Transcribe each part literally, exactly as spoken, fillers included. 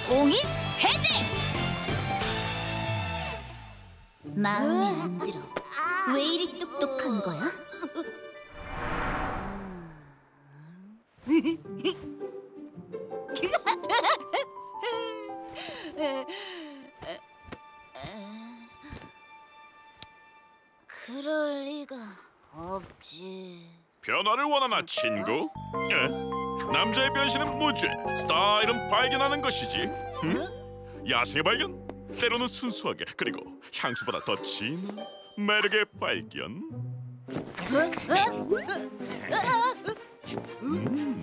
봉인 해제! 마음에 안 들어. 왜 이리 똑똑한 거야? 그럴 리가 없지. 변화를 원하나 친구? 예? 남자의 변신은 무죄, 스타일은 발견하는 것이지. 응? 야생의 발견? 때로는 순수하게, 그리고 향수보다 더 진한 매력의 발견. 음.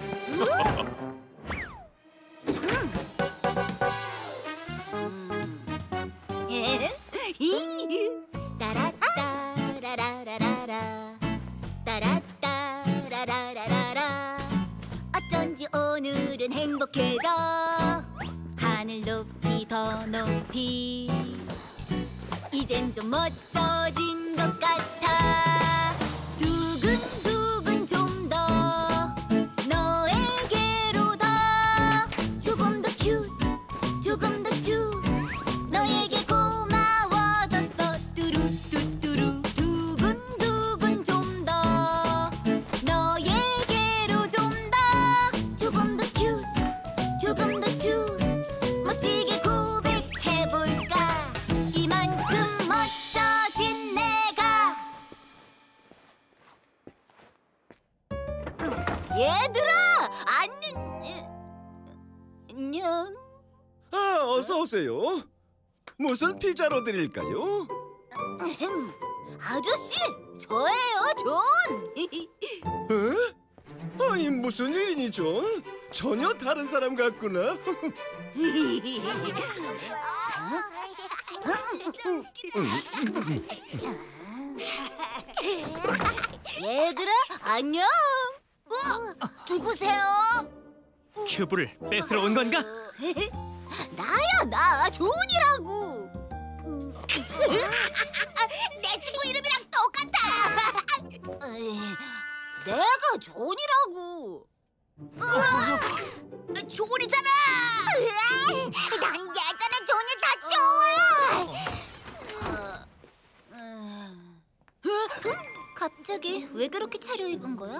따라따라라라라 따라따라라라라 어쩐지 오늘은 행복해져. 하늘 높이 더 높이 이젠 좀 멋져진 것 같아. 두근두근 좀 더 너에게로 더 조금 더 큐트 조금 더 큐트 너에게 고마워졌어. 뚜루뚜뚜루 두근두근 좀 더 너에게로 좀 더 조금 더 큐트 조금 더 큐트 멋지게 고백해볼까. 이만큼 멋져진 내가. 얘들아 안녕. 아, 어서 오세요. 무슨 피자로 드릴까요? 아저씨 저예요 존. 에? 아니 무슨 일이니 존? 전혀 다른 사람 같구나. 얘들아 안녕. 어, 누구세요? 큐브를 뺏으러 온 건가? 나야 나 존이라고. 내 친구 이름이랑 똑같아. 내가 존이라고. 존이잖아. 난 예전에 존이 다 좋아. 갑자기 왜 그렇게 차려입은 거야?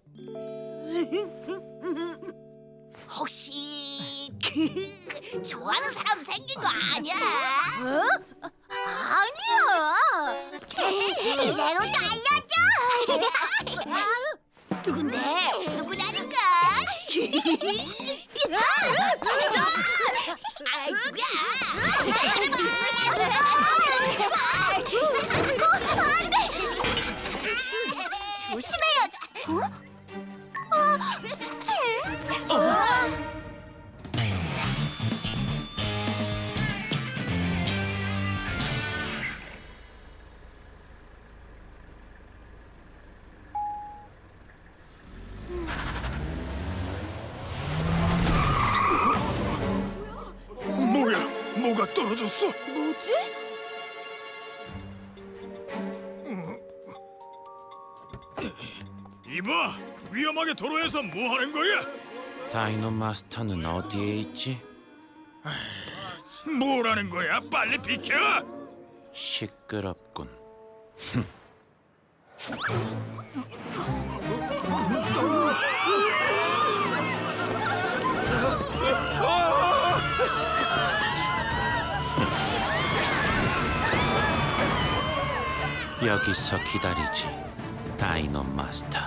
혹시 그 좋아하는 사람 생긴 거 아니야? 어? 아니야. 레오도 알려줘. 누군데? 누구라니까? 누구죠? 아이 누구야? 안돼. 조심해야지. 어? 어? 뭐야? 뭐가 떨어졌어? 뭐지? 이봐! 위험하게 도로에서 뭐 하는 거야? 다이노 마스터는 어디에 있지? 뭐라는 거야? 빨리 비켜! 시끄럽군. 여기서 기다리지, 다이노 마스터.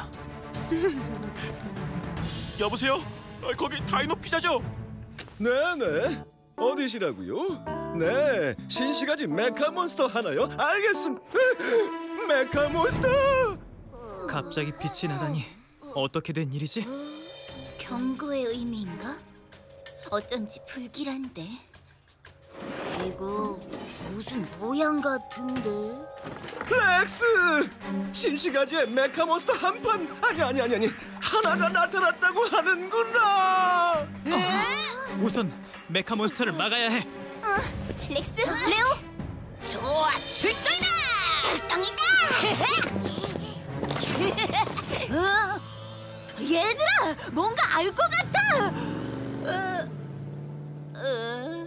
여보세요? 어, 거기 다이노 피자죠? 네네. 어디시라고요? 네, 신시가지 메카 몬스터 하나요? 알겠습니다. 메카 몬스터! 갑자기 빛이 나다니 어떻게 된 일이지? 경고의 의미인가? 어쩐지 불길한데. 이거 무슨 모양 같은데? 렉스! 신시가지의 메카 몬스터 한 판! 아니 아니 아니 아니 하나가 나타났다고 하는구나! 우선 메카 몬스터를 막아야 해. 어, 렉스, 레오! 좋아, 출동이다! 출동이다! 어, 얘들아, 뭔가 알 것 같아! 어, 어.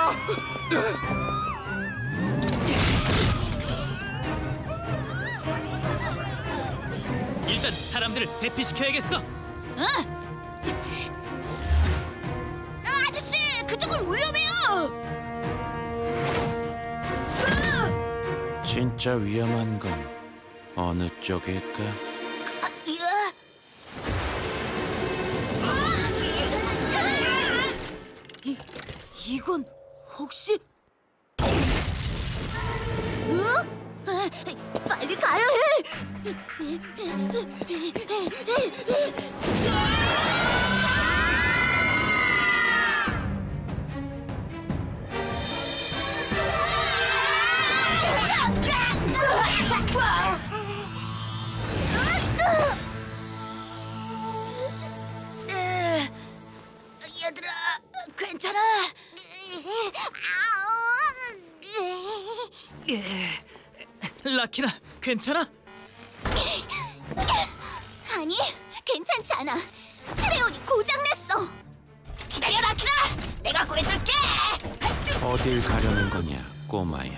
일단 사람들을 대피시켜야겠어. 아, 아저씨, 그쪽은 위험해요. 진짜 위험한 건 어느 쪽일까? 아, 야. 이, 이건 혹시? 어? 아, 빨리 가야 해. 얘들아, 괜찮아? 라키나, 괜찮아? 아니, 괜찮지 않아. 트레온이 고장났어. 기다려, 라키나. 내가 구해줄게. 어딜 가려는 거냐, 꼬마야?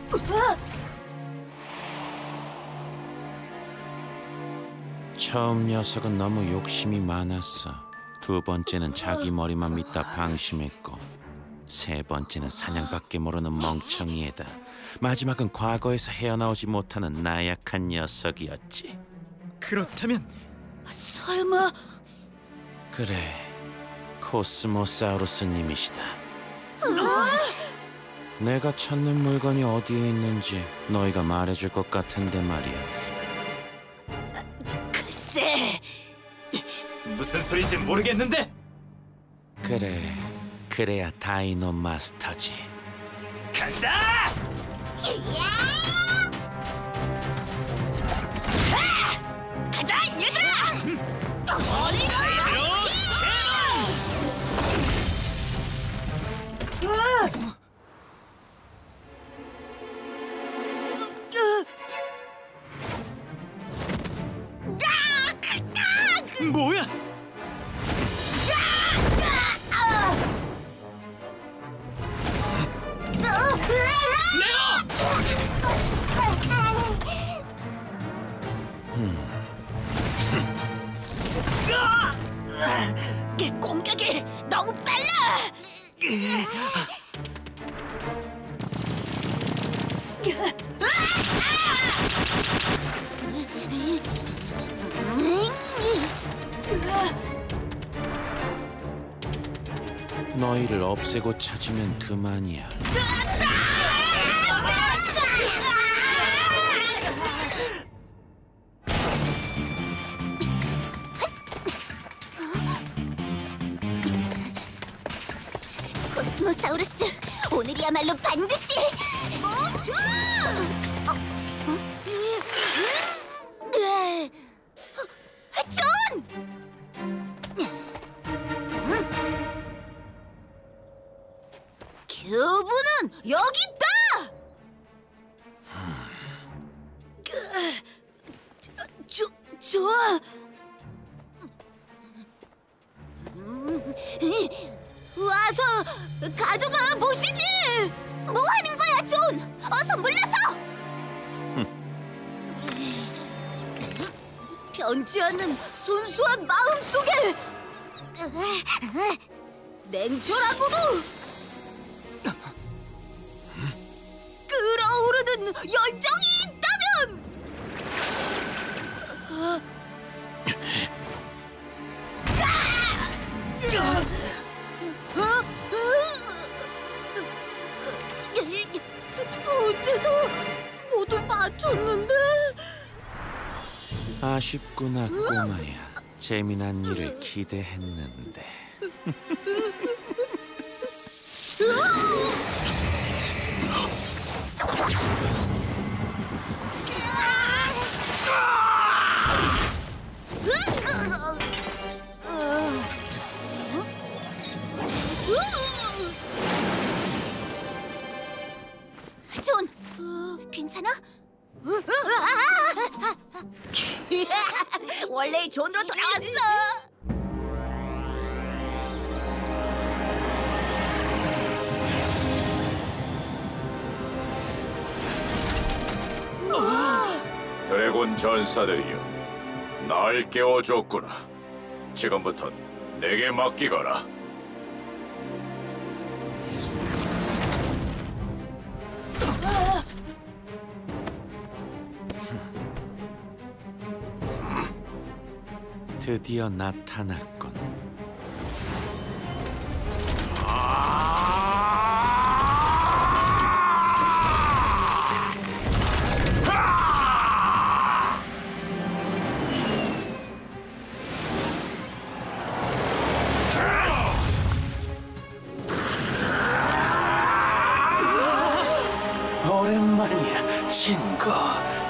처음 녀석은 너무 욕심이 많았어. 두 번째는 자기 머리만 믿다 방심했고, 세 번째는 사냥밖에 모르는 멍청이에다 마지막은 과거에서 헤어나오지 못하는 나약한 녀석이었지. 그렇다면 설마? 그래, 코스모사우루스님이시다. 내가 찾는 물건이 어디에 있는지 너희가 말해줄 것 같은데 말이야. 글쎄. 무슨 소리인지 모르겠는데. 그래, 그래야 다이노 마스터지. 간다! 가자, 얘들아! 어디가? 뭐야? 공격이 너무 빨라. 너희를 없애고 찾으면 그만이야. 코스모사우루스, 오늘이야말로 반드시 멈춰! 어? 어? 으아! 존! 교부는 여기 있다! 조, 좋아. 와서 가져가 보시지. 뭐 하는 거야, 존? 어서 물러서. 변치 않는 순수한 마음 속에 냉철하고도 끓어오르는 열정이 있다면 어째서 모두 맞췄는데? 아쉽구나, 꼬마야. 재미난 일을 기대했는데. 존, 괜찮아? 원래의 존으로 돌아왔어. 온 전사들이여, 날 깨워줬구나. 지금부턴 내게 맡기거라. 드디어 나타났군. 오랜만이야, 친구.